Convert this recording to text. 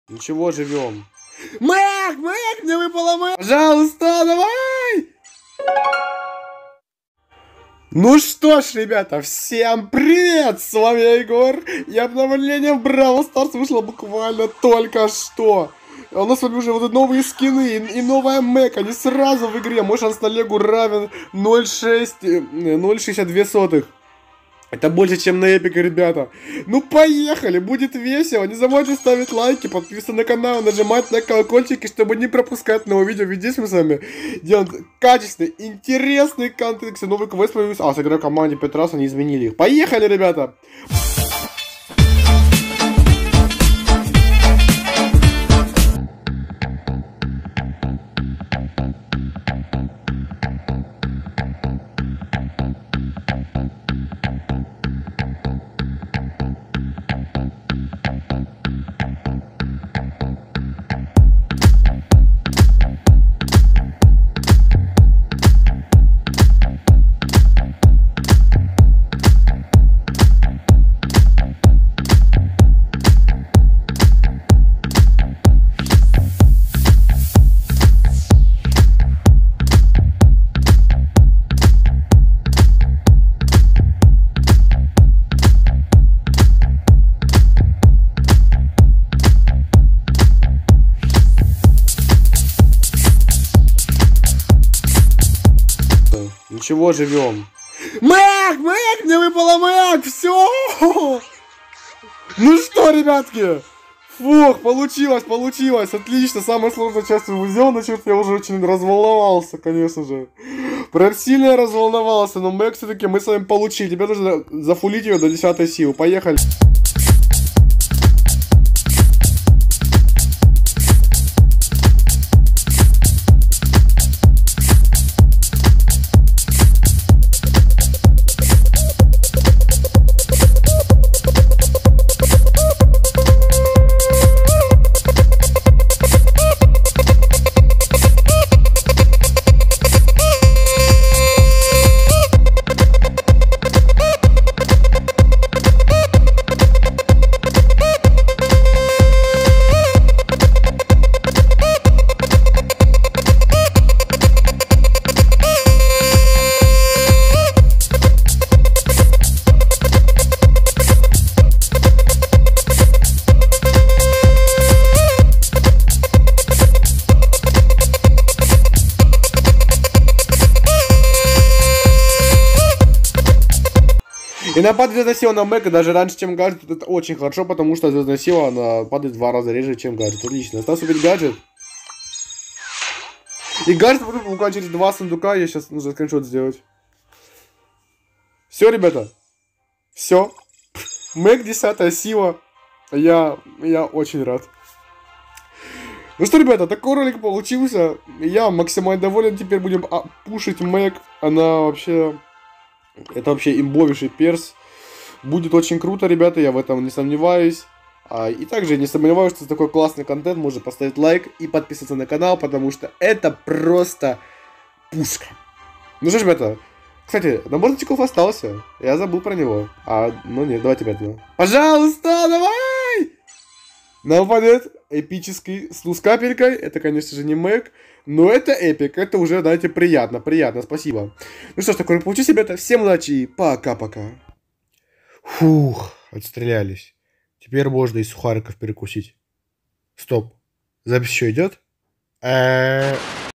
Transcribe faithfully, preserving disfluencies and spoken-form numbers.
Ничего, живем. Мэг, Мэг, мне выпала Мэг. Пожалуйста, давай. Ну что ж, ребята, всем привет! С вами я, Егор. И обновление в Бравл Старс вышло буквально только что. У нас с вами уже вот новые скины и, и новая Мэг. Они сразу в игре. Мой шанс на легу равен ноль целых шестьдесят две сотых. Это больше, чем на эпике, ребята. Ну, поехали, будет весело. Не забывайте ставить лайки, подписываться на канал, нажимать на колокольчики, чтобы не пропускать новые видео. Ведь здесь мы с вами делаем качественный, интересный контент. Новый квест появился. А, сыграю в команде пять раз, они изменили их. Поехали, ребята! Ничего, живем. Мэг, Мэг, мне выпала Мэг, все. Ну что, ребятки? Фух, получилось, получилось, отлично. Самая сложная часть взял, значит, я уже очень разволновался, конечно же. Прям сильно разволновался, но Мэг все-таки мы с вами получили. Теперь нужно зафулить ее до десятой силы. Поехали. И она падает звездная сила на Мэка даже раньше, чем гаджет. Это очень хорошо, потому что звездная сила, она падает в два раза реже, чем гаджет. Отлично. Остался убить гаджет. И гаджет будет буквально через два сундука. Я сейчас нужно скриншот сделать. Все, ребята. Все. Мэг десятая сила. Я, я очень рад. Ну что, ребята, такой ролик получился. Я максимально доволен. Теперь будем пушить Мэг. Она вообще... Это вообще имбовейший перс. Будет очень круто, ребята, я в этом не сомневаюсь. А, и также не сомневаюсь, что такой классный контент можно поставить лайк и подписаться на канал, потому что это просто пушка. Ну что ж, ребята, кстати, набор тичков остался. Я забыл про него. А, ну нет, давайте опять. Пожалуйста, давай! Нам упадет эпический слу с капелькой. Это, конечно же, не Мэг. Но это эпик. Это уже, знаете, приятно. Приятно, спасибо. Ну что ж, такое получилось, ребята. Всем удачи и пока-пока. Фух, отстрелялись. Теперь можно и сухариков перекусить. Стоп. Запись еще идет?